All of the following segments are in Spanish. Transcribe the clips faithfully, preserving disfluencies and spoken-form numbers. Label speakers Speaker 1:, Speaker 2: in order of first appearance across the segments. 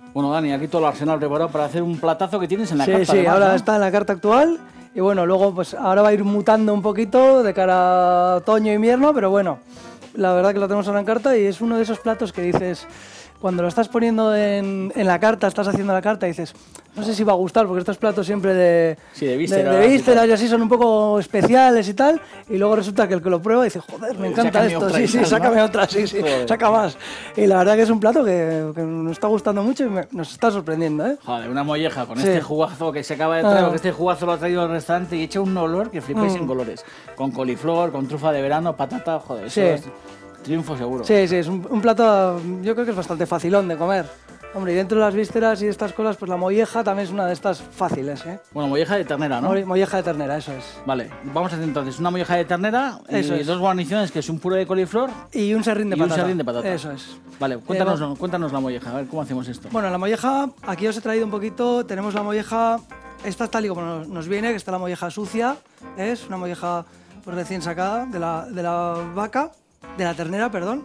Speaker 1: Bueno, Dani, aquí todo el arsenal preparado para hacer un platazo que tienes en la
Speaker 2: sí,
Speaker 1: carta.
Speaker 2: Sí,
Speaker 1: además,
Speaker 2: ahora
Speaker 1: ¿no?
Speaker 2: está en la carta actual. Y bueno, luego pues ahora va a ir mutando un poquito de cara a otoño e invierno, pero bueno, la verdad que lo tenemos ahora en carta y es uno de esos platos que dices, cuando lo estás poniendo en, en la carta, estás haciendo la carta y dices, no sé si va a gustar, porque estos platos siempre de,
Speaker 1: sí, de vísceras,
Speaker 2: de, de vísceras y así son un poco especiales y tal, y luego resulta que el que lo prueba dice, joder, me encanta
Speaker 1: sácame
Speaker 2: esto,
Speaker 1: otra
Speaker 2: sí,
Speaker 1: y
Speaker 2: sí,
Speaker 1: tal,
Speaker 2: sácame
Speaker 1: ¿no?
Speaker 2: otra, sí, sí,
Speaker 1: Joder.
Speaker 2: saca más. Y la verdad que es un plato que, que nos está gustando mucho y me- nos está sorprendiendo, ¿eh?
Speaker 1: Joder, una molleja con
Speaker 2: Sí.
Speaker 1: este jugazo que se acaba de traer,
Speaker 2: Ah.
Speaker 1: porque este jugazo lo ha traído al restaurante y echa un olor que flipéis
Speaker 2: Mm.
Speaker 1: en colores. Con coliflor, con trufa de verano, patata, joder, eso
Speaker 2: Sí.
Speaker 1: es triunfo seguro.
Speaker 2: Sí, sí, es un, un plato, yo creo que es bastante facilón de comer. Hombre, y dentro de las vísceras y estas cosas, pues la molleja también es una de estas fáciles, ¿eh?
Speaker 1: Bueno, molleja de ternera, ¿no?
Speaker 2: Molle- Molleja de ternera, eso es.
Speaker 1: Vale, vamos a hacer entonces una molleja de ternera y
Speaker 2: Eso es.
Speaker 1: dos guarniciones, que es un puré de coliflor
Speaker 2: Y un serrín de
Speaker 1: y un
Speaker 2: patata.
Speaker 1: serrín de patata.
Speaker 2: Eso es.
Speaker 1: Vale, cuéntanos,
Speaker 2: Eh,
Speaker 1: cuéntanos la molleja, a ver cómo hacemos esto.
Speaker 2: Bueno, la molleja, aquí os he traído un poquito, tenemos la molleja, esta es tal y como nos, nos viene, que está la molleja sucia, es una molleja pues, recién sacada de la, de la vaca, de la ternera, perdón.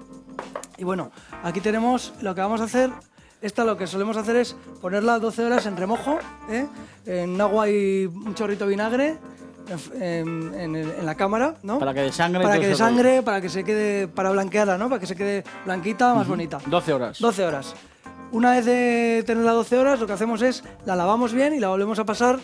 Speaker 2: Y bueno, aquí tenemos lo que vamos a hacer. Esta lo que solemos hacer es ponerla doce horas en remojo, ¿eh? En agua y un chorrito de vinagre, en, en- en el- en la cámara, ¿no?
Speaker 1: Para que desangre y
Speaker 2: Para
Speaker 1: todo
Speaker 2: que
Speaker 1: ese rollo.
Speaker 2: desangre, para que se quede, para blanquearla, ¿no? Para que se quede blanquita, más bonita.
Speaker 1: doce horas.
Speaker 2: doce horas. Una vez de tenerla doce horas, lo que hacemos es la lavamos bien y la volvemos a pasar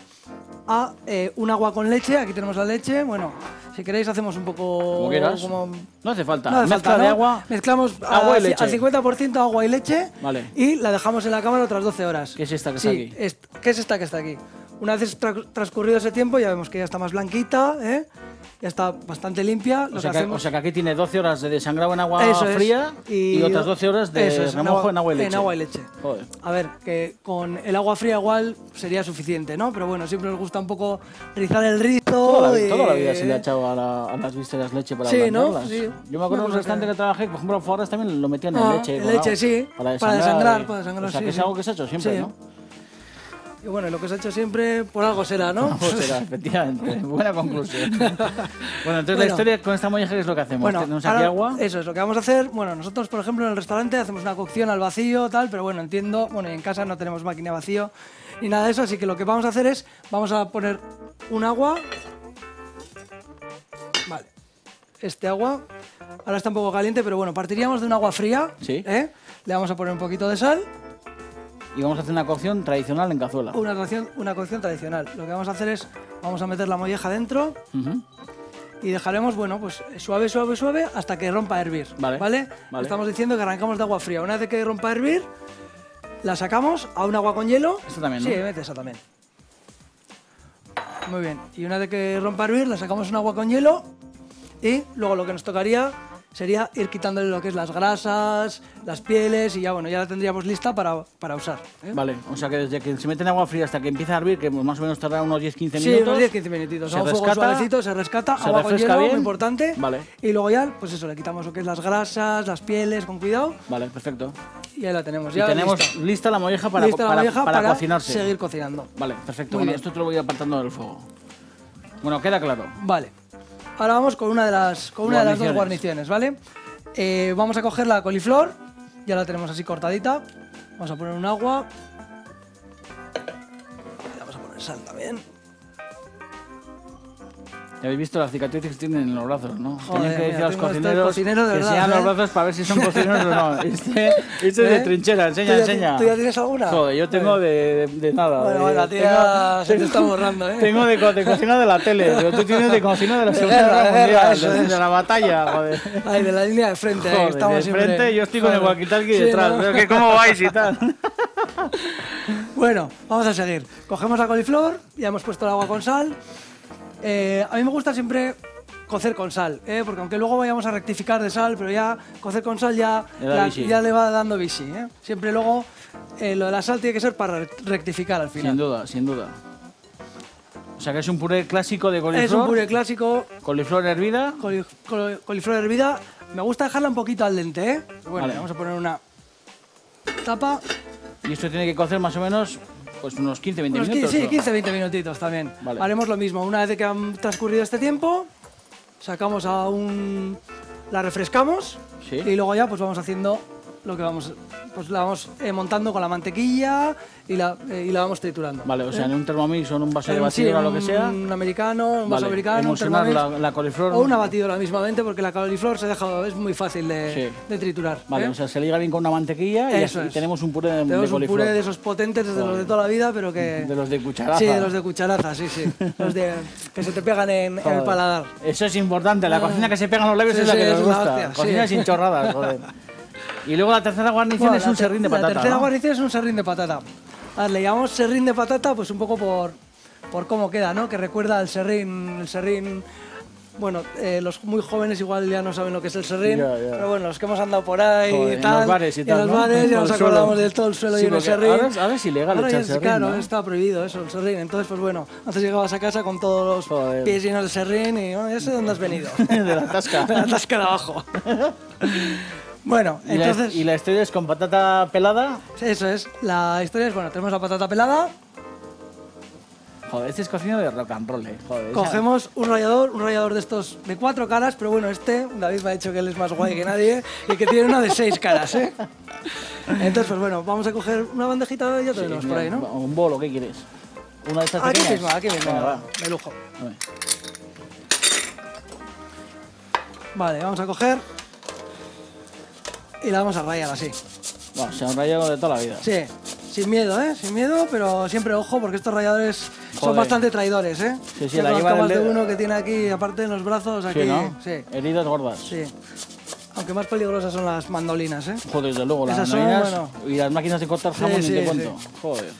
Speaker 2: a eh, un agua con leche. Aquí tenemos la leche. Bueno, si queréis hacemos un poco...
Speaker 1: Como quieras.
Speaker 2: como-
Speaker 1: No hace falta.
Speaker 2: no hace
Speaker 1: Mezcla
Speaker 2: falta,
Speaker 1: de
Speaker 2: ¿no?
Speaker 1: agua.
Speaker 2: Mezclamos
Speaker 1: agua y
Speaker 2: a-
Speaker 1: leche.
Speaker 2: al cincuenta por ciento agua y leche.
Speaker 1: Vale.
Speaker 2: Y la dejamos en la cámara otras doce horas.
Speaker 1: ¿Qué es esta que
Speaker 2: Sí,
Speaker 1: está aquí?
Speaker 2: est- ¿Qué es esta que está aquí? Una vez tra- transcurrido ese tiempo ya vemos que ya está más blanquita, ¿eh? Ya está bastante limpia. Lo
Speaker 1: O sea,
Speaker 2: que
Speaker 1: que,
Speaker 2: hacemos...
Speaker 1: o sea que aquí tiene doce horas de desangrado en agua
Speaker 2: Eso es.
Speaker 1: fría y, otras doce horas de
Speaker 2: Eso es,
Speaker 1: remojo en agua y leche.
Speaker 2: En agua y leche.
Speaker 1: Joder.
Speaker 2: A ver, que con el agua fría igual sería suficiente, ¿no? Pero bueno, siempre nos gusta un poco rizar el rizo.
Speaker 1: Toda la,
Speaker 2: y-
Speaker 1: toda la vida se le ha echado a, la- a las vísceras leche para
Speaker 2: Sí, ¿no?
Speaker 1: ablandarlas.
Speaker 2: Sí.
Speaker 1: Yo me acuerdo
Speaker 2: Una
Speaker 1: en un
Speaker 2: cosa
Speaker 1: restaurante
Speaker 2: que-
Speaker 1: que trabajé, por ejemplo, Forras también lo metían en
Speaker 2: Ah,
Speaker 1: leche.
Speaker 2: en
Speaker 1: con
Speaker 2: leche,
Speaker 1: agua,
Speaker 2: sí.
Speaker 1: Para
Speaker 2: Para
Speaker 1: desangrar.
Speaker 2: desangrar,
Speaker 1: y-
Speaker 2: para desangrar,
Speaker 1: O sea,
Speaker 2: sí,
Speaker 1: que es
Speaker 2: sí.
Speaker 1: algo que se ha hecho siempre,
Speaker 2: Sí.
Speaker 1: ¿no?
Speaker 2: Y bueno, lo que se ha hecho siempre, por algo será, ¿no?
Speaker 1: Pues será, efectivamente. Buena conclusión. Bueno, entonces la
Speaker 2: Bueno.
Speaker 1: historia con esta molleja, ¿qué es lo que hacemos?
Speaker 2: Bueno,
Speaker 1: Tenemos aquí
Speaker 2: ahora,
Speaker 1: agua.
Speaker 2: Eso es lo que vamos a hacer. Bueno, nosotros, por ejemplo, en el restaurante hacemos una cocción al vacío, tal, pero bueno, entiendo, bueno, y en casa no tenemos máquina vacío ni nada de eso, así que lo que vamos a hacer es, vamos a poner un agua. Vale. Este agua, ahora está un poco caliente, pero bueno, partiríamos de un agua fría.
Speaker 1: Sí.
Speaker 2: ¿eh? Le vamos a poner un poquito de sal.
Speaker 1: Y vamos a hacer una cocción tradicional en cazuela.
Speaker 2: Una cocción, una cocción tradicional. Lo que vamos a hacer es, vamos a meter la molleja dentro.
Speaker 1: Ujú.
Speaker 2: Y dejaremos, bueno, pues suave, suave, suave hasta que rompa a hervir.
Speaker 1: Vale,
Speaker 2: ¿Vale?
Speaker 1: vale.
Speaker 2: Estamos diciendo que arrancamos de agua fría. Una vez que rompa a hervir, la sacamos a un agua con hielo.
Speaker 1: Esta también, ¿no?
Speaker 2: Sí, mete esa también. Muy bien. Y una vez que rompa a hervir, la sacamos a un agua con hielo. Y luego lo que nos tocaría sería ir quitándole lo que es las grasas, las pieles y ya, bueno, ya la tendríamos lista para, para usar. ¿eh?
Speaker 1: Vale, o sea que desde que se mete en agua fría hasta que empieza a hervir, que más o menos tarda unos diez quince
Speaker 2: Sí,
Speaker 1: minutos.
Speaker 2: unos diez quince minutitos.
Speaker 1: Se
Speaker 2: A un fuego
Speaker 1: rescata,
Speaker 2: suavecito, se rescata,
Speaker 1: se
Speaker 2: agua con
Speaker 1: refresca
Speaker 2: hielo,
Speaker 1: bien.
Speaker 2: muy importante.
Speaker 1: Vale.
Speaker 2: Y luego ya, pues eso, le quitamos lo que es las grasas, las pieles, con cuidado.
Speaker 1: Vale, perfecto.
Speaker 2: Y ahí la tenemos.
Speaker 1: Y
Speaker 2: Ya
Speaker 1: tenemos
Speaker 2: lista.
Speaker 1: lista la molleja para,
Speaker 2: Lista la
Speaker 1: para,
Speaker 2: molleja
Speaker 1: para
Speaker 2: para
Speaker 1: cocinarse.
Speaker 2: seguir cocinando.
Speaker 1: Vale, perfecto.
Speaker 2: Muy
Speaker 1: Bueno,
Speaker 2: bien.
Speaker 1: esto te lo voy apartando del fuego. Bueno, queda claro.
Speaker 2: Vale. Ahora vamos con una de las, con una de las dos
Speaker 1: Guarniciones.
Speaker 2: guarniciones, ¿vale? Eh, vamos a coger la coliflor. Ya la tenemos así cortadita. Vamos a poner un agua. Le vamos a poner sal también.
Speaker 1: Ya habéis visto las cicatrices que tienen en los brazos, ¿no?
Speaker 2: Joder,
Speaker 1: Tenían que decir
Speaker 2: mira,
Speaker 1: a los
Speaker 2: tengo esto de
Speaker 1: cocineros
Speaker 2: cocinero de
Speaker 1: que
Speaker 2: verdad,
Speaker 1: enseñan
Speaker 2: ¿eh?
Speaker 1: los brazos para ver si son cocineros o no. Este, este es de
Speaker 2: ¿Eh?
Speaker 1: trinchera, enseña,
Speaker 2: ¿Tú ya,
Speaker 1: enseña.
Speaker 2: ¿Tú ya tienes alguna?
Speaker 1: Joder, yo tengo de, de, de nada.
Speaker 2: Bueno,
Speaker 1: de-
Speaker 2: bueno, la tía se te está borrando, ¿eh?
Speaker 1: Tengo de, co- de cocina de la tele, pero tú tienes de cocina de la
Speaker 2: De
Speaker 1: Segunda
Speaker 2: guerra,
Speaker 1: Guerra
Speaker 2: de guerra,
Speaker 1: Mundial,
Speaker 2: eso
Speaker 1: de,
Speaker 2: es.
Speaker 1: de la batalla, joder.
Speaker 2: Ay, de la línea de frente, ¿eh?
Speaker 1: Joder,
Speaker 2: que estamos
Speaker 1: de
Speaker 2: siempre...
Speaker 1: frente yo estoy con el
Speaker 2: Joder.
Speaker 1: walkie-talkie
Speaker 2: Sí,
Speaker 1: detrás,
Speaker 2: ¿no?
Speaker 1: pero que cómo vais y tal.
Speaker 2: Bueno, vamos a seguir. Cogemos la coliflor, ya hemos puesto el agua con sal. Eh, a mí me gusta siempre cocer con sal, ¿eh? Porque aunque luego vayamos a rectificar de sal, pero ya cocer con sal ya,
Speaker 1: Le da
Speaker 2: ya,
Speaker 1: bici.
Speaker 2: ya le va dando bici, ¿eh? Siempre luego eh, lo de la sal tiene que ser para rectificar al final.
Speaker 1: Sin duda, sin duda. O sea que es un puré clásico de coliflor.
Speaker 2: Es un puré clásico,
Speaker 1: Coliflor hervida.
Speaker 2: coli- col- coliflor hervida. Me gusta dejarla un poquito al dente, ¿eh? Bueno,
Speaker 1: Vale.
Speaker 2: le vamos a poner una tapa.
Speaker 1: Y esto tiene que cocer más o menos pues unos quince veinte
Speaker 2: Unos
Speaker 1: minutos.
Speaker 2: quince, sí,
Speaker 1: ¿no?
Speaker 2: quince veinte minutitos también.
Speaker 1: Vale.
Speaker 2: Haremos lo mismo. Una vez que han transcurrido este tiempo, sacamos a un... la refrescamos
Speaker 1: Sí.
Speaker 2: y luego ya pues vamos haciendo lo que vamos, pues la vamos eh, montando con la mantequilla y la, eh, y la vamos triturando.
Speaker 1: Vale, o sea,
Speaker 2: ¿eh?
Speaker 1: en un Thermomix o en un vaso de
Speaker 2: En- sí,
Speaker 1: batidora o lo que
Speaker 2: un-
Speaker 1: sea.
Speaker 2: Un americano, un vaso
Speaker 1: Vale,
Speaker 2: americano, un
Speaker 1: emulsionar
Speaker 2: Thermomix,
Speaker 1: la, la coliflor.
Speaker 2: o una batidora mismamente, porque la coliflor se deja, es muy fácil de,
Speaker 1: Sí.
Speaker 2: de triturar.
Speaker 1: Vale,
Speaker 2: ¿eh?
Speaker 1: o sea, se liga bien con una mantequilla y,
Speaker 2: Eso
Speaker 1: así
Speaker 2: es.
Speaker 1: tenemos un puré de,
Speaker 2: Tenemos
Speaker 1: de
Speaker 2: un
Speaker 1: coliflor.
Speaker 2: puré de esos potentes, de los de toda la vida, pero que...
Speaker 1: De los de cucharaza.
Speaker 2: Sí, de los de cucharaza, sí, sí. Los de, que se te pegan en, en el
Speaker 1: Joder.
Speaker 2: paladar.
Speaker 1: Eso es importante, la cocina que se pega en los labios
Speaker 2: Sí,
Speaker 1: es la
Speaker 2: sí,
Speaker 1: que nos
Speaker 2: es la
Speaker 1: gusta.
Speaker 2: hostia,
Speaker 1: Cocina
Speaker 2: sí.
Speaker 1: sin chorradas, joder. Y luego la tercera guarnición
Speaker 2: Bueno,
Speaker 1: es
Speaker 2: la
Speaker 1: un
Speaker 2: ter-
Speaker 1: serrín de patata.
Speaker 2: La tercera
Speaker 1: ¿no?
Speaker 2: guarnición es un serrín de patata. A ver, le llamamos serrín de patata pues un poco por, por cómo queda, ¿no? Que recuerda al serrín, el serrín... Bueno, eh, los muy jóvenes igual ya no saben lo que es el serrín,
Speaker 1: Ya, ya.
Speaker 2: pero bueno, los que hemos andado por ahí
Speaker 1: Joder,
Speaker 2: y
Speaker 1: en
Speaker 2: tal,
Speaker 1: los bares y tal,
Speaker 2: en los
Speaker 1: ¿no?
Speaker 2: bares ya
Speaker 1: Todo
Speaker 2: nos
Speaker 1: el suelo.
Speaker 2: acordamos de todo el suelo
Speaker 1: Sí,
Speaker 2: lleno de
Speaker 1: porque
Speaker 2: serrín.
Speaker 1: ahora es- ahora es ilegal
Speaker 2: Ahora
Speaker 1: echar
Speaker 2: ya es-
Speaker 1: serrín,
Speaker 2: claro,
Speaker 1: ¿no?
Speaker 2: está prohibido eso, el serrín. Entonces, pues bueno, antes llegabas a casa con todos los
Speaker 1: Joder.
Speaker 2: pies llenos de serrín y oh, ya sé dónde has venido.
Speaker 1: De la tasca.
Speaker 2: De la tasca de abajo. Bueno,
Speaker 1: Y, la,
Speaker 2: entonces...
Speaker 1: y la historia es con patata pelada.
Speaker 2: Eso es, la historia es, bueno, tenemos la patata pelada,
Speaker 1: Joder, este es cocina de rock and roll, eh. Joder, esa-
Speaker 2: cogemos un rallador, un rallador de estos de cuatro caras, pero bueno, este, David me ha dicho que él es más guay que nadie y que tiene una de seis caras, ¿eh? Entonces, pues bueno, vamos a coger una bandejita y ya
Speaker 1: Sí,
Speaker 2: tenemos
Speaker 1: mira,
Speaker 2: por ahí, ¿no?
Speaker 1: Un bolo, ¿qué quieres? ¿Una de estas
Speaker 2: Aquí
Speaker 1: pequeñas?
Speaker 2: mismo, aquí mismo,
Speaker 1: Venga, va.
Speaker 2: de lujo.
Speaker 1: A ver.
Speaker 2: Vale, vamos a coger y la vamos a rayar así.
Speaker 1: Bueno, se han rayado de toda la vida.
Speaker 2: Sí, sin miedo, ¿eh? Sin miedo, pero siempre ojo, porque estos ralladores son
Speaker 1: Joder.
Speaker 2: bastante traidores, ¿eh?
Speaker 1: Sí, sí,
Speaker 2: Yo
Speaker 1: la
Speaker 2: conozco
Speaker 1: lleva en el
Speaker 2: más de
Speaker 1: dedo.
Speaker 2: uno que tiene aquí, aparte en los brazos, aquí.
Speaker 1: Sí, ¿no?
Speaker 2: Sí,
Speaker 1: Heridas gordas.
Speaker 2: sí. Aunque más peligrosas son las mandolinas, ¿eh?
Speaker 1: Joder, desde luego, las
Speaker 2: Esas son,
Speaker 1: mandolinas
Speaker 2: bueno.
Speaker 1: y las máquinas de cortar
Speaker 2: Sí,
Speaker 1: jamón, ni
Speaker 2: sí,
Speaker 1: te
Speaker 2: sí.
Speaker 1: cuento. Joder.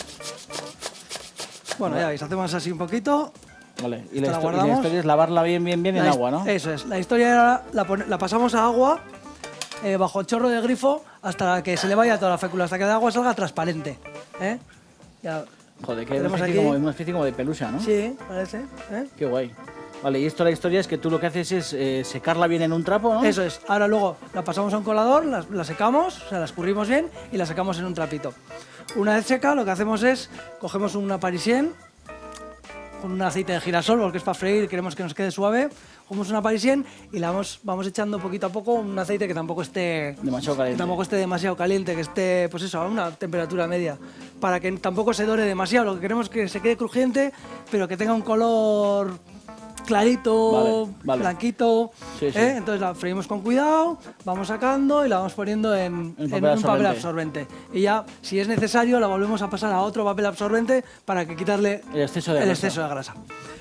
Speaker 2: Bueno, ya veis, hacemos así un poquito.
Speaker 1: Vale, y
Speaker 2: Esta
Speaker 1: la,
Speaker 2: la
Speaker 1: histo- y la
Speaker 2: guardamos.
Speaker 1: historia es lavarla bien, bien, bien en
Speaker 2: La his-
Speaker 1: agua, ¿no?
Speaker 2: Eso es. La historia era, la, pone- la pasamos a agua eh, bajo chorro de grifo hasta que se le vaya toda la fécula, hasta que el agua salga transparente. ¿eh? Ya,
Speaker 1: Joder, que es una
Speaker 2: tenemos
Speaker 1: especie,
Speaker 2: aquí-
Speaker 1: como, una especie como de pelusa, ¿no?
Speaker 2: sí, parece. ¿eh?
Speaker 1: Qué guay. Vale, y esto la historia es que tú lo que haces es eh, secarla bien en un trapo, ¿no?
Speaker 2: Eso es. Ahora luego la pasamos a un colador, la, la secamos, o sea, la escurrimos bien y la sacamos en un trapito. Una vez seca, lo que hacemos es cogemos una parisien con un aceite de girasol, porque es para freír y queremos que nos quede suave. Cogemos una parisien y la vamos, vamos echando poquito a poco un aceite que tampoco esté
Speaker 1: Demasiado
Speaker 2: que
Speaker 1: caliente.
Speaker 2: tampoco esté demasiado caliente, que esté, pues eso, a una temperatura media, para que tampoco se dore demasiado. Lo que queremos es que se quede crujiente, pero que tenga un color clarito,
Speaker 1: Vale, vale.
Speaker 2: blanquito.
Speaker 1: Sí, sí.
Speaker 2: ¿eh? Entonces la freímos con cuidado, vamos sacando y la vamos poniendo en,
Speaker 1: En
Speaker 2: en
Speaker 1: papel
Speaker 2: un papel
Speaker 1: absorbente.
Speaker 2: absorbente. Y ya, si es necesario, la volvemos a pasar a otro papel absorbente para que quitarle
Speaker 1: El exceso de
Speaker 2: el
Speaker 1: grasa.
Speaker 2: exceso de grasa.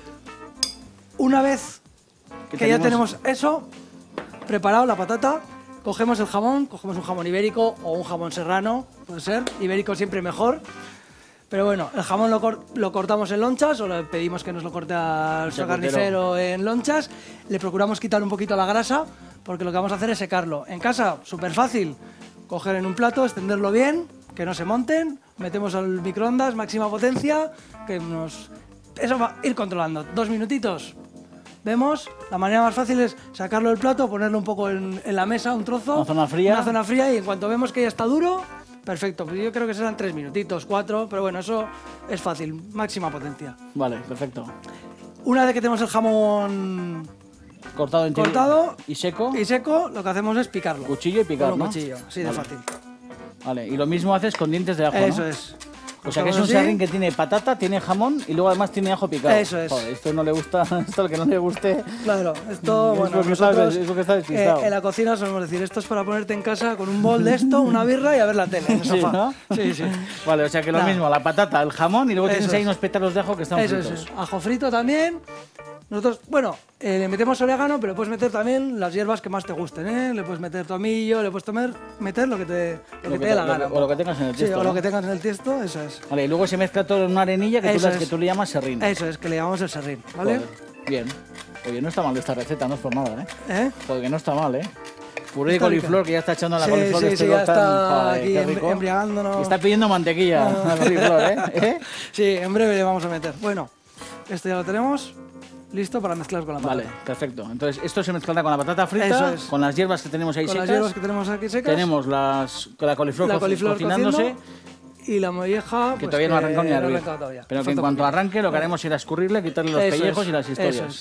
Speaker 2: Una vez
Speaker 1: Que
Speaker 2: que, ya
Speaker 1: tenemos-
Speaker 2: tenemos eso, preparado la patata, cogemos el jamón, cogemos un jamón ibérico o un jamón serrano, puede ser, ibérico siempre mejor. Pero bueno, el jamón lo, cor- lo cortamos en lonchas o le pedimos que nos lo corte al nuestro
Speaker 1: Charcutero.
Speaker 2: carnicero en lonchas. Le procuramos quitar un poquito la grasa porque lo que vamos a hacer es secarlo. En casa, súper fácil, coger en un plato, extenderlo bien, que no se monten, metemos al microondas, máxima potencia, que nos... Eso va a ir controlando. Dos minutitos, vemos. La manera más fácil es sacarlo del plato, ponerlo un poco en, en la mesa, un trozo.
Speaker 1: Una zona fría.
Speaker 2: Una zona fría y en cuanto vemos que ya está duro, perfecto. Pues yo creo que serán tres minutitos, cuatro, pero bueno, eso es fácil, máxima potencia.
Speaker 1: Vale, perfecto.
Speaker 2: Una vez que tenemos el jamón
Speaker 1: Cortado en tiri-
Speaker 2: cortado
Speaker 1: y seco.
Speaker 2: y seco, lo que hacemos es picarlo.
Speaker 1: Cuchillo y picar,
Speaker 2: Con un
Speaker 1: ¿no?
Speaker 2: cuchillo, sí, de
Speaker 1: Vale.
Speaker 2: fácil.
Speaker 1: Vale, y lo mismo haces con dientes de ajo, ¿no?
Speaker 2: Eso es.
Speaker 1: O sea que es un
Speaker 2: Así.
Speaker 1: serrín que tiene patata, tiene jamón y luego además tiene ajo picado.
Speaker 2: Eso es.
Speaker 1: Joder, esto no le gusta, esto al que no le guste.
Speaker 2: Claro, esto,
Speaker 1: Es
Speaker 2: bueno,
Speaker 1: porque está-
Speaker 2: nosotros,
Speaker 1: es porque está despistado.
Speaker 2: eh, en la cocina solemos decir, esto es para ponerte en casa con un bol de esto, una birra y a ver la tele en el
Speaker 1: Sí,
Speaker 2: sofá.
Speaker 1: ¿no?
Speaker 2: Sí, sí.
Speaker 1: Vale, o sea que lo
Speaker 2: Nada.
Speaker 1: mismo, la patata, el jamón y luego tienes
Speaker 2: Eso
Speaker 1: ahí
Speaker 2: es.
Speaker 1: unos pétalos de ajo que están
Speaker 2: Eso
Speaker 1: fritos.
Speaker 2: es, ajo frito también. Nosotros, bueno, eh, le metemos orégano, pero puedes meter también las hierbas que más te gusten, ¿eh? Le puedes meter tomillo, le puedes tomer, meter lo que te, lo que
Speaker 1: Lo que
Speaker 2: te
Speaker 1: te-
Speaker 2: dé la
Speaker 1: lo
Speaker 2: gana.
Speaker 1: que- o lo que tengas en el
Speaker 2: Sí,
Speaker 1: tiesto,
Speaker 2: o
Speaker 1: ¿no?
Speaker 2: lo que tengas en el tiesto, eso es.
Speaker 1: Vale, y luego se mezcla todo en una arenilla que, tú,
Speaker 2: Eso
Speaker 1: las-
Speaker 2: es.
Speaker 1: que tú le llamas serrín.
Speaker 2: Eso es, que le llamamos el serrín, ¿vale?
Speaker 1: Joder, bien. Oye, no está mal esta receta, no es por nada, ¿eh?
Speaker 2: ¿Eh?
Speaker 1: Joder, que no está mal, ¿eh? Puré de
Speaker 2: Está rica.
Speaker 1: coliflor que ya está echando a la
Speaker 2: Sí,
Speaker 1: coliflor.
Speaker 2: sí,
Speaker 1: este
Speaker 2: sí, ya
Speaker 1: dos tan-
Speaker 2: está
Speaker 1: joder,
Speaker 2: aquí
Speaker 1: qué
Speaker 2: em-
Speaker 1: rico.
Speaker 2: embriagándonos.
Speaker 1: Y está pidiendo mantequilla
Speaker 2: Ah.
Speaker 1: la coliflor, ¿eh? ¿Eh?
Speaker 2: Sí, en breve le vamos a meter. Bueno, esto ya lo tenemos listo para mezclar con la patata.
Speaker 1: Vale, perfecto. Entonces, esto se mezclará con la patata frita,
Speaker 2: Eso es.
Speaker 1: con las hierbas que tenemos ahí
Speaker 2: Con
Speaker 1: secas.
Speaker 2: las hierbas que tenemos aquí secas.
Speaker 1: Tenemos las, la coliflor,
Speaker 2: la
Speaker 1: co-
Speaker 2: coliflor
Speaker 1: cocinándose,
Speaker 2: cociendo y la molleja
Speaker 1: que
Speaker 2: pues,
Speaker 1: todavía no ha arrancado ni a
Speaker 2: no ha
Speaker 1: hervir.
Speaker 2: arrancado todavía.
Speaker 1: Pero que
Speaker 2: Falta
Speaker 1: en
Speaker 2: un
Speaker 1: cuanto
Speaker 2: poquito.
Speaker 1: arranque, lo que haremos será escurrirle, quitarle los
Speaker 2: Eso
Speaker 1: pellejos
Speaker 2: es,
Speaker 1: y las historias.
Speaker 2: eso es.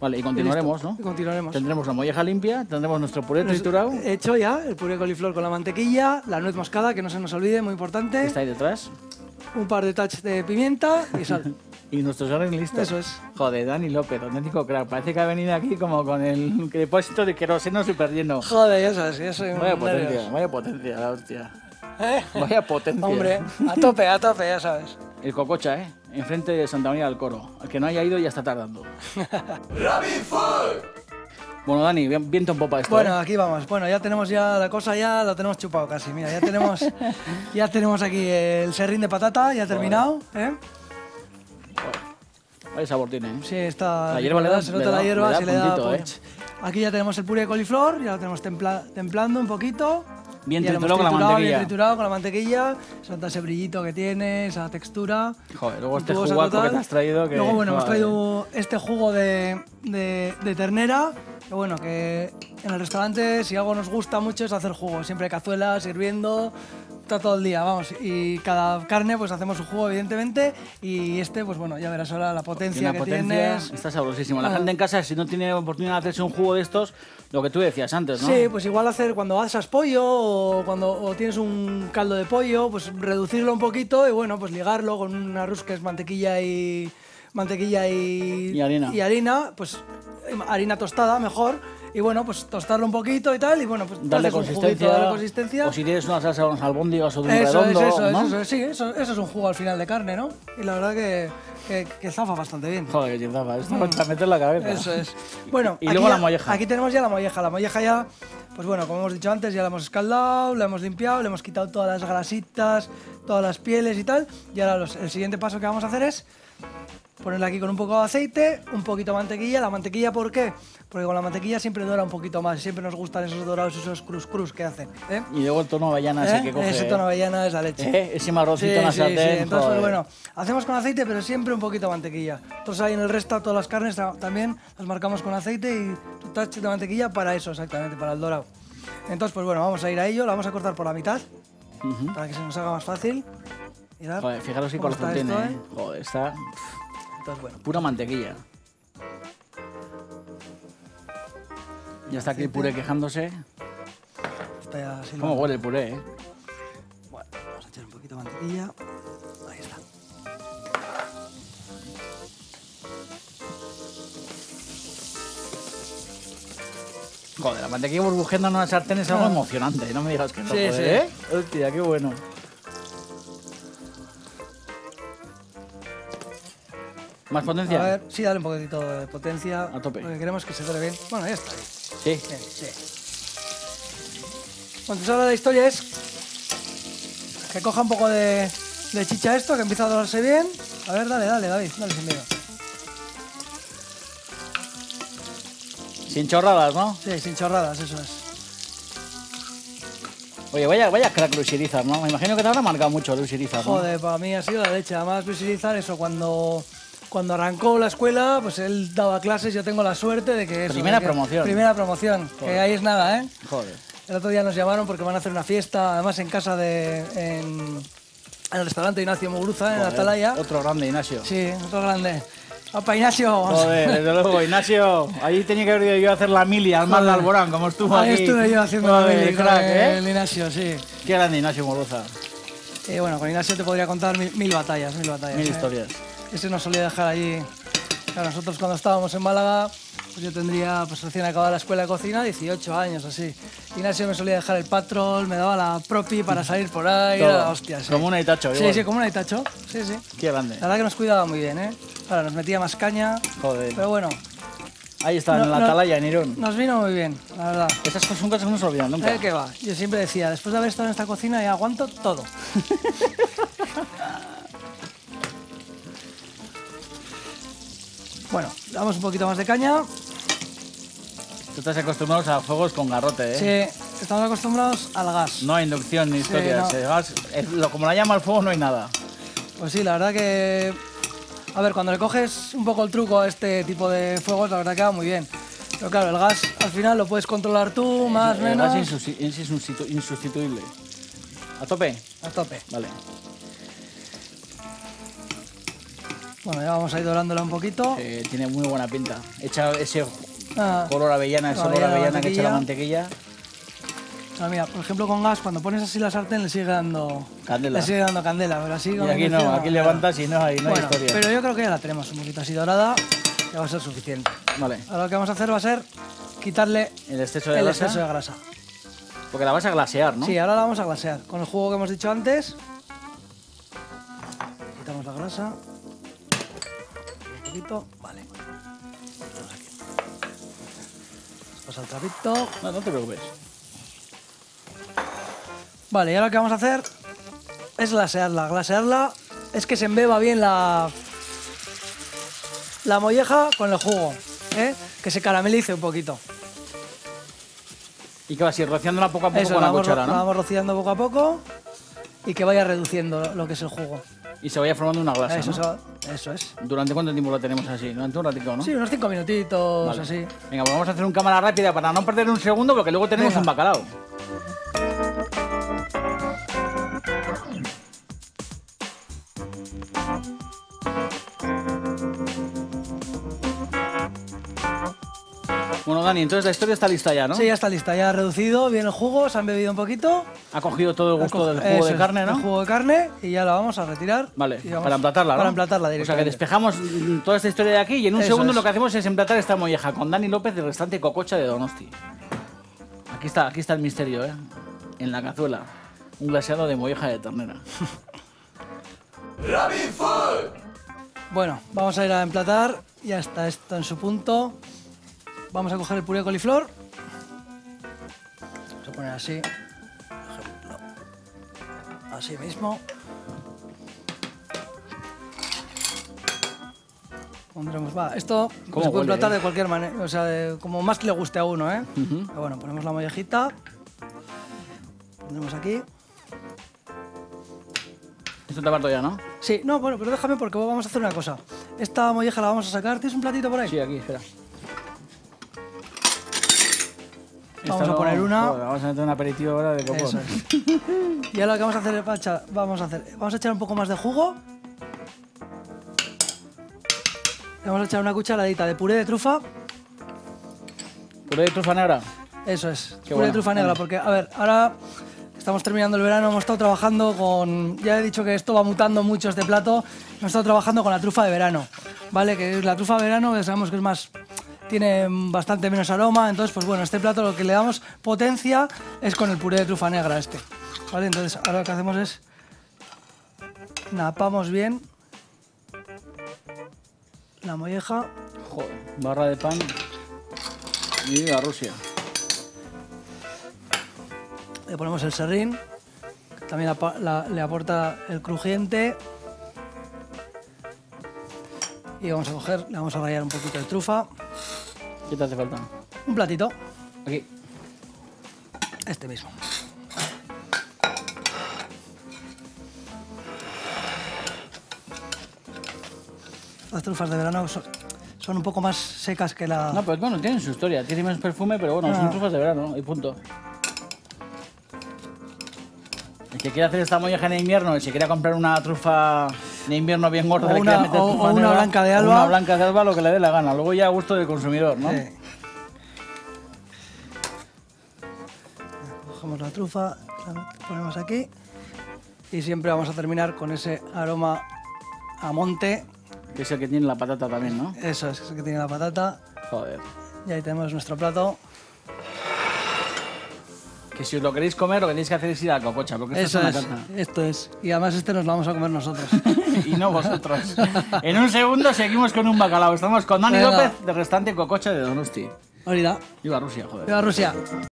Speaker 1: Vale, y continuaremos, ¿no?
Speaker 2: Y continuaremos.
Speaker 1: Tendremos la molleja limpia, tendremos nuestro puré
Speaker 2: Nos-
Speaker 1: triturado.
Speaker 2: Hecho ya, el puré de coliflor con la mantequilla, la nuez moscada, que no se nos olvide, muy importante.
Speaker 1: Que está ahí detrás.
Speaker 2: Un par de touch de pimienta y sal.
Speaker 1: Y nuestros orden listos.
Speaker 2: Eso es.
Speaker 1: Joder, Dani López, auténtico crack. Parece que ha venido aquí como con el depósito de queroseno súper lleno.
Speaker 2: Joder, ya sabes, ya soy un
Speaker 1: Vaya potencia,
Speaker 2: nervios.
Speaker 1: vaya potencia, la hostia.
Speaker 2: ¿Eh?
Speaker 1: Vaya potencia.
Speaker 2: Hombre, a tope, a tope, ya sabes.
Speaker 1: El Cococha, ¿eh? Enfrente de Santa María del Coro. Al que no haya ido ya está tardando. Bueno, Dani, bien- viento en popa esto.
Speaker 2: Bueno,
Speaker 1: ¿eh?
Speaker 2: aquí vamos. Bueno, ya tenemos ya la cosa, ya lo tenemos chupado casi. Mira, ya tenemos, ya tenemos aquí el serrín de patata, ya terminado. ¿eh?
Speaker 1: Vaya sabor tiene, ¿eh?
Speaker 2: Sí, está.
Speaker 1: La hierba le da-
Speaker 2: se
Speaker 1: le
Speaker 2: nota
Speaker 1: da-
Speaker 2: la hierba,
Speaker 1: le da
Speaker 2: se le da
Speaker 1: puntito, ¿eh?
Speaker 2: punch. Aquí ya tenemos el puré de coliflor, ya lo tenemos templa- templando un poquito.
Speaker 1: Bien
Speaker 2: Ya lo hemos
Speaker 1: triturado con la
Speaker 2: triturado,
Speaker 1: mantequilla.
Speaker 2: Bien triturado con la mantequilla, se nota ese brillito que tiene, esa textura.
Speaker 1: Joder, luego este
Speaker 2: Untuosa
Speaker 1: jugaco
Speaker 2: total.
Speaker 1: que te has traído que...
Speaker 2: Luego, bueno, hemos
Speaker 1: joder.
Speaker 2: traído este jugo de, de, de ternera. Que bueno, que en el restaurante, si algo nos gusta mucho es hacer jugo. Siempre cazuelas, sirviendo, está todo el día, vamos. Y cada carne, pues hacemos un jugo, evidentemente. Y este, pues bueno, ya verás ahora la potencia
Speaker 1: Tiene una
Speaker 2: que
Speaker 1: potencia,
Speaker 2: tienes.
Speaker 1: está sabrosísimo. La
Speaker 2: Ah.
Speaker 1: gente en casa, si no tiene oportunidad de hacerse un jugo de estos, lo que tú decías antes, ¿no?
Speaker 2: Sí, pues igual hacer cuando asas pollo o cuando o tienes un caldo de pollo, pues reducirlo un poquito y bueno, pues ligarlo con un arroz que es mantequilla y mantequilla y,
Speaker 1: Y harina.
Speaker 2: y harina, pues eh, harina tostada mejor y bueno, pues tostarlo un poquito y tal y bueno, pues te
Speaker 1: Darle
Speaker 2: haces un
Speaker 1: consistencia,
Speaker 2: juguito, darle consistencia.
Speaker 1: O si tienes una salsa, unos albóndigos o de un
Speaker 2: Eso
Speaker 1: redondo,
Speaker 2: es, eso es,
Speaker 1: ¿no?
Speaker 2: eso es, sí, eso, eso es un jugo al final de carne, ¿no? Y la verdad que, que, que zafa bastante bien.
Speaker 1: Joder, que chizapa, esto para meter la cabeza.
Speaker 2: Eso es. Bueno,
Speaker 1: Y
Speaker 2: aquí
Speaker 1: luego la
Speaker 2: ya-
Speaker 1: molleja.
Speaker 2: Aquí tenemos ya la molleja. La molleja ya, pues bueno, como hemos dicho antes, ya la hemos escaldado, la hemos limpiado, le hemos quitado todas las grasitas, todas las pieles y tal. Y ahora los- el siguiente paso que vamos a hacer es ponerla aquí con un poco de aceite, un poquito de mantequilla. ¿La mantequilla por qué? Porque con la mantequilla siempre dora un poquito más. Siempre nos gustan esos dorados, esos cruz cruz que hacen. ¿eh?
Speaker 1: Y luego el tono avellana
Speaker 2: ¿Eh?
Speaker 1: ese que coge.
Speaker 2: Ese tono avellana es la leche.
Speaker 1: ¿Eh? Ese marroncito
Speaker 2: Sí,
Speaker 1: en la
Speaker 2: sí,
Speaker 1: sartén,
Speaker 2: sí. Entonces, pues,
Speaker 1: joder.
Speaker 2: bueno, hacemos con aceite, pero siempre un poquito de mantequilla. Entonces ahí en el resto, todas las carnes ta- también las marcamos con aceite y tu touch de mantequilla para eso, exactamente, para el dorado. Entonces, pues bueno, vamos a ir a ello, la vamos a cortar por la mitad,
Speaker 1: Ujú.
Speaker 2: para que se nos haga más fácil. Mirad
Speaker 1: Joder, fijaros qué
Speaker 2: cómo
Speaker 1: corazón
Speaker 2: está
Speaker 1: tiene,
Speaker 2: esto,
Speaker 1: ¿eh? Joder, está
Speaker 2: Entonces, bueno,
Speaker 1: pura mantequilla. Ya está aquí el puré quejándose.
Speaker 2: está ya así.
Speaker 1: ¿Cómo huele el puré, eh?
Speaker 2: Bueno, vamos a echar un poquito de mantequilla. Ahí está.
Speaker 1: Joder, la mantequilla burbujeando en una sartén es algo
Speaker 2: Ah.
Speaker 1: emocionante. No me digas que no,
Speaker 2: Sí,
Speaker 1: joder,
Speaker 2: sí.
Speaker 1: ¿eh? Hostia, qué bueno. ¿Más potencia?
Speaker 2: A ver, sí, dale un poquitito de potencia.
Speaker 1: A tope.
Speaker 2: Porque queremos que se dore bien. Bueno, ya está. bien.
Speaker 1: Sí.
Speaker 2: Bien, sí. Bueno, entonces ahora la historia es que coja un poco de, de chicha esto, que empieza a dorarse bien. A ver, dale, dale, David, dale sin miedo.
Speaker 1: Sin chorradas, ¿no?
Speaker 2: Sí, sin chorradas, eso es.
Speaker 1: Oye, vaya, vaya crack Luis Irizar, ¿no? Me imagino que te habrá marcado mucho Luis Irizar, ¿no?
Speaker 2: Joder, para mí ha sido la leche. Además, Luis Irizar, eso, cuando, cuando arrancó la escuela, pues él daba clases. Yo tengo la suerte de que eso.
Speaker 1: Primera
Speaker 2: de que-
Speaker 1: promoción.
Speaker 2: Primera promoción, que
Speaker 1: Joder.
Speaker 2: ahí es nada, ¿eh?
Speaker 1: Joder.
Speaker 2: El otro día nos llamaron porque van a hacer una fiesta, además en casa de. en, en el restaurante Ignacio Muguruza, en
Speaker 1: Joder,
Speaker 2: Atalaya.
Speaker 1: Otro grande, Ignacio.
Speaker 2: Sí, otro grande. ¡Opa, Ignacio!
Speaker 1: Joder, desde luego, Ignacio. Ahí tenía que haber ido yo a hacer la mili al mar de
Speaker 2: Joder.
Speaker 1: Alborán, como estuvo
Speaker 2: Ahí
Speaker 1: aquí.
Speaker 2: estuve yo haciendo la
Speaker 1: Joder,
Speaker 2: mili con
Speaker 1: crack,
Speaker 2: el
Speaker 1: ¿eh?
Speaker 2: Ignacio, sí.
Speaker 1: Qué grande Ignacio Moruza.
Speaker 2: Y bueno, con Ignacio te podría contar mil, mil batallas, mil batallas.
Speaker 1: Mil
Speaker 2: ¿eh?
Speaker 1: historias.
Speaker 2: Ese nos solía dejar allí. Claro, nosotros cuando estábamos en Málaga, pues yo tendría, pues recién acabada la escuela de cocina, dieciocho años así. Ignacio me solía dejar el patrol, me daba la propi para salir por ahí,
Speaker 1: Todo.
Speaker 2: era la hostia. Sí.
Speaker 1: Como una Itacho,
Speaker 2: Sí,
Speaker 1: igual.
Speaker 2: sí, como una Itacho. Sí, sí.
Speaker 1: Qué grande.
Speaker 2: La verdad que nos cuidaba muy bien, ¿eh? Claro, nos metía más caña.
Speaker 1: Joder.
Speaker 2: Pero bueno,
Speaker 1: Ahí está,
Speaker 2: No,
Speaker 1: en la
Speaker 2: no.
Speaker 1: Atalaya, en Irún.
Speaker 2: nos vino muy bien, la verdad.
Speaker 1: Esas cosas son cosas que no se olvidan nunca.
Speaker 2: ¿Eh? ¿Qué va? Yo siempre decía, después de haber estado en esta cocina, ya aguanto todo. Bueno, le damos un poquito más de caña.
Speaker 1: Tú estás acostumbrado a fuegos con garrote, ¿eh?
Speaker 2: Sí, estamos acostumbrados al gas.
Speaker 1: No hay inducción ni historias.
Speaker 2: no.
Speaker 1: El gas, es lo- como la llama el fuego, no hay nada.
Speaker 2: Pues sí, la verdad que... A ver, cuando le coges un poco el truco a este tipo de fuegos, la verdad que va muy bien. Pero claro, el gas al final lo puedes controlar tú, más,
Speaker 1: El
Speaker 2: menos.
Speaker 1: gas es insusti- es insustitu- insustituible. ¿A tope?
Speaker 2: A tope.
Speaker 1: Vale.
Speaker 2: Bueno, ya vamos a ir dorándola un poquito.
Speaker 1: Eh, tiene muy buena pinta. Echa ese
Speaker 2: Ah,
Speaker 1: color avellana, ese olor
Speaker 2: avellana,
Speaker 1: avellana que echa la
Speaker 2: mantequilla.
Speaker 1: mantequilla.
Speaker 2: ah, mira, por ejemplo con gas, cuando pones así la sartén le sigue dando
Speaker 1: Candela.
Speaker 2: Le sigue dando candela, pero así
Speaker 1: Y
Speaker 2: con
Speaker 1: aquí no,
Speaker 2: inducción,
Speaker 1: aquí
Speaker 2: nada.
Speaker 1: levantas y no hay, no hay
Speaker 2: Bueno,
Speaker 1: historia.
Speaker 2: pero yo creo que ya la tenemos un poquito así dorada, ya va a ser suficiente.
Speaker 1: Vale,
Speaker 2: Ahora lo que vamos a hacer va a ser quitarle
Speaker 1: el exceso de
Speaker 2: el
Speaker 1: grasa.
Speaker 2: exceso de grasa.
Speaker 1: Porque la vas a glasear, ¿no?
Speaker 2: Sí, ahora la vamos a glasear. Con el jugo que hemos dicho antes. Quitamos la grasa. Un poquito. Vale. Vamos aquí. Pasa el trapito.
Speaker 1: No, no te preocupes.
Speaker 2: Vale, y ahora lo que vamos a hacer es glasearla. Glasearla es que se embeba bien la, la molleja con el jugo. ¿eh? Que se caramelice un poquito.
Speaker 1: Y que vas a ir rociándola poco a poco
Speaker 2: Eso,
Speaker 1: con
Speaker 2: la
Speaker 1: la
Speaker 2: vamos,
Speaker 1: cuchara,
Speaker 2: la
Speaker 1: ¿no?
Speaker 2: vamos rociando poco a poco y que vaya reduciendo lo que es el jugo.
Speaker 1: Y se vaya formando una glasa,
Speaker 2: Eso,
Speaker 1: ¿no?
Speaker 2: se va- eso es.
Speaker 1: ¿Durante cuánto tiempo lo tenemos así? Durante un ratico, ¿no?
Speaker 2: Sí, unos cinco minutitos,
Speaker 1: Vale.
Speaker 2: así.
Speaker 1: Venga, pues vamos a hacer un cámara rápida para no perder un segundo porque luego tenemos
Speaker 2: Venga.
Speaker 1: un bacalao. Bueno, Dani, entonces la historia está lista ya, ¿no?
Speaker 2: Sí, ya está lista, ya ha reducido bien el jugo, se han bebido un poquito.
Speaker 1: Ha cogido todo el gusto
Speaker 2: Ha co-
Speaker 1: del jugo
Speaker 2: eso
Speaker 1: de
Speaker 2: es,
Speaker 1: carne, ¿no?
Speaker 2: El jugo de carne y ya la vamos a retirar.
Speaker 1: Vale,
Speaker 2: Y vamos-
Speaker 1: para emplatarla, ¿no?
Speaker 2: Para emplatarla
Speaker 1: O sea que
Speaker 2: directamente.
Speaker 1: despejamos mm, toda esta historia de aquí y en un
Speaker 2: Eso
Speaker 1: segundo
Speaker 2: es.
Speaker 1: lo que hacemos es emplatar esta molleja con Dani López del restante cococha de Donosti. Aquí está, aquí está el misterio, ¿eh? En la cazuela. Un glaseado de molleja de ternera.
Speaker 2: Bueno, vamos a ir a emplatar. Ya está esto en su punto. Vamos a coger el puré de coliflor. Vamos a poner así. Por ejemplo. Así mismo. Pondremos, va, esto
Speaker 1: ¿Cómo
Speaker 2: se puede
Speaker 1: huele,
Speaker 2: emplatar
Speaker 1: eh?
Speaker 2: de cualquier manera, o sea, de- como más le guste a uno, ¿eh?
Speaker 1: Ujú.
Speaker 2: Pero bueno, ponemos la mollejita. Pondremos aquí.
Speaker 1: Esto te aparto ya, ¿no?
Speaker 2: Sí, no, bueno, pero déjame porque vamos a hacer una cosa. Esta molleja la vamos a sacar. ¿Tienes un platito por ahí?
Speaker 1: Sí, aquí, espera.
Speaker 2: Vamos
Speaker 1: Esta
Speaker 2: a
Speaker 1: no-
Speaker 2: poner una.
Speaker 1: Joder, vamos a meter un aperitivo ahora de copón.
Speaker 2: Eso es. Y ahora lo que vamos a hacer es echar- vamos a hacer, vamos a echar un poco más de jugo. Y vamos a echar una cucharadita de puré de trufa.
Speaker 1: ¿Puré de trufa negra?
Speaker 2: Eso es,
Speaker 1: Qué
Speaker 2: puré
Speaker 1: bueno,
Speaker 2: de trufa negra,
Speaker 1: vale.
Speaker 2: porque a ver, ahora estamos terminando el verano, hemos estado trabajando con, ya he dicho que esto va mutando mucho este plato, hemos estado trabajando con la trufa de verano, ¿vale? Que la trufa de verano, que sabemos que es más, tiene bastante menos aroma, entonces pues bueno, este plato lo que le damos potencia es con el puré de trufa negra este, ¿vale? Entonces ahora lo que hacemos es napamos bien la molleja.
Speaker 1: Joder, barra de pan. Y viva Rusia.
Speaker 2: Le ponemos el serrín, que también apa- la- le aporta el crujiente. Y vamos a coger, le vamos a rallar un poquito de trufa.
Speaker 1: ¿Qué te hace falta?
Speaker 2: Un platito,
Speaker 1: Aquí.
Speaker 2: este mismo. Las trufas de verano son, son un poco más secas que la...
Speaker 1: No, pues bueno, tienen su historia. Tiene menos perfume, pero bueno, son
Speaker 2: Ah.
Speaker 1: trufas de verano y punto. El que quiera hacer esta molleja en invierno y se quiera comprar una trufa en invierno bien gorda,
Speaker 2: O
Speaker 1: le
Speaker 2: una-
Speaker 1: quiera meter
Speaker 2: o-
Speaker 1: trufa
Speaker 2: o una
Speaker 1: negra,
Speaker 2: blanca de
Speaker 1: o
Speaker 2: alba.
Speaker 1: una blanca de alba, lo que le dé la gana. Luego ya a gusto del consumidor, ¿no?
Speaker 2: Sí. Cogemos la trufa, la ponemos aquí y siempre vamos a terminar con ese aroma a monte.
Speaker 1: Que es el que tiene la patata también, ¿no?
Speaker 2: Eso es, ese que tiene la patata.
Speaker 1: Joder.
Speaker 2: Y ahí tenemos nuestro plato.
Speaker 1: Que si os lo queréis comer, lo que tenéis que hacer es ir a la cococha, porque esto
Speaker 2: Eso
Speaker 1: es
Speaker 2: es,
Speaker 1: una carta.
Speaker 2: esto es. Y además este nos lo vamos a comer nosotros.
Speaker 1: Y no vosotros. En un segundo seguimos con un bacalao. Estamos con Dani
Speaker 2: Venga.
Speaker 1: López, de Restaurante Cococha de Donosti.
Speaker 2: Ahorita,
Speaker 1: Viva Rusia, joder.
Speaker 2: viva Rusia.